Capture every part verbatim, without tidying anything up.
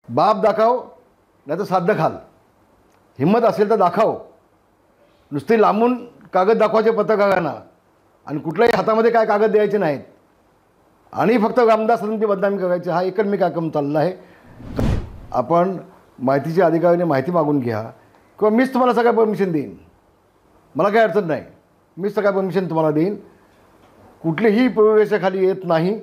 बाप दाखव नाही तर साध्य घाल, हिम्मत असेल तर दाखव. नुसती लांबून कागद दाखवायचे पत्रकारांना आणि कुठल्याही हातामध्ये काय कागद द्यायचे नाहीत आणि फक्त रामदास कदमची बदनामी करायची, हा एकच मी कार्यक्रम चालला आहे. आपण माहितीच्या अधिकाऱ्याने माहिती मागून घ्या किंवा मीच तुम्हाला सगळं परमिशन देईन, मला काही अडचण नाही, मीच सगळं परमिशन तुम्हाला देईन. कुठलीही प्रवेशाखाली येत नाही.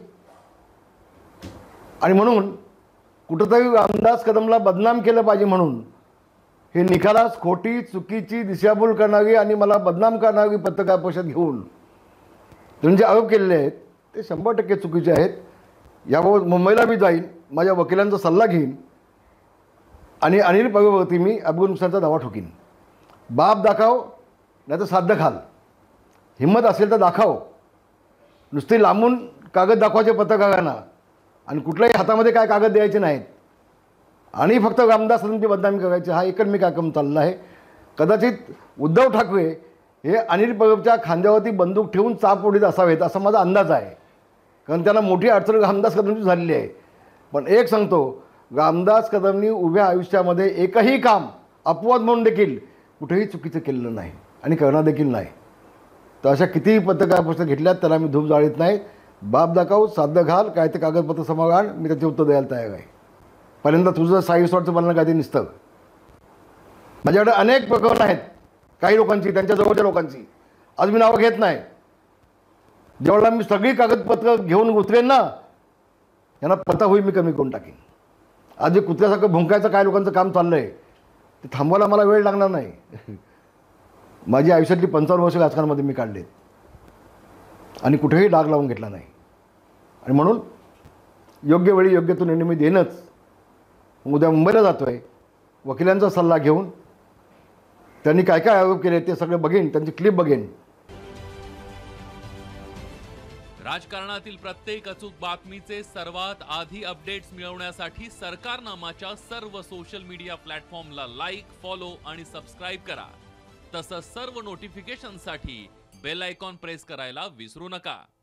आणि म्हणून कुठंतरी रामदास कदमला बदनाम केलं पाहिजे म्हणून हे निखालास खोटी चुकीची दिशाभूल करणारी आणि मला बदनाम करणारी पत्रकार परिषद घेऊन त्यांनी जे आरोप केलेले आहेत ते शंभर टक्के चुकीचे आहेत. याबाबत मुंबईला मी जाईन, माझ्या वकिलांचा सल्ला घेईन आणि अनिल पगारवरती मी अपघात नुकसानाचा दावा ठोकीन. बाप दाखव नाही तर साध्य घाल, हिम्मत असेल तर दाखव. नुसती लांबून कागद दाखवायचे पत्रकारांना आणि कुठल्याही हातामध्ये काय कागद द्यायचे नाहीत आणि फक्त रामदास कदमची बदनामी करायची, हा एकच मी कार्यक्रम चालला आहे. कदाचित उद्धव ठाकरे हे अनिल परबच्या खांद्यावरती बंदूक ठेवून चाप ओढीत असावेत असा माझा अंदाज आहे, कारण त्यांना मोठी अडचण रामदास कदमची झालेली आहे. पण एक सांगतो, रामदास कदमनी उभ्या आयुष्यामध्ये एकही काम अपवाद म्हणून देखील कुठेही चुकीचं केलेलं नाही आणि करणार देखील नाही. तर अशा कितीही पत्रकार परिषद घेतल्यात त्याला मी धूप जाळीत नाही. बाप दाखव साध्य घाल, काय ते कागदपत्र समोर आण, मी त्याचे उत्तर द्यायला तयार आहे. पहिल्यांदा तुझं साई स्वतःचं बनणं काय ते निसतं. माझ्याकडे अनेक प्रकरणं आहेत काही लोकांची, त्यांच्या जवळच्या लोकांची, आज मी नावं घेत नाही. जेवढा मी सगळी कागदपत्र घेऊन उतरेन ना, यांना पता होईल मी कमी करून टाकेन. आज जे कुत्र्यासारखं भुंकायचं काय लोकांचं काम चाललं आहे ते थांबवायला मला वेळ लागणार नाही. माझी आयुष्यातली पंचावन्न वर्ष राजकारणामध्ये मी काढलेत आणि कुठेही डाग लावून घेतला नाही. आणि म्हणून योग्य वेळी योग्य तो निर्णय मी देणंच. उद्या मुंबईला जातो आहे, वकिलांचा सल्ला घेऊन त्यांनी काय काय आरोप केले ते सगळे बघेन, त्यांची क्लिप बघेन. राजकारणातील प्रत्येक अचूक बातमीचे सर्वात आधी अपडेट्स मिळवण्यासाठी सरकारनामाच्या सर्व सोशल मीडिया प्लॅटफॉर्मला लाईक, फॉलो आणि सबस्क्राईब करा. तसंच सर्व नोटिफिकेशनसाठी बेल आयकॉन प्रेस करायला विसरू नका.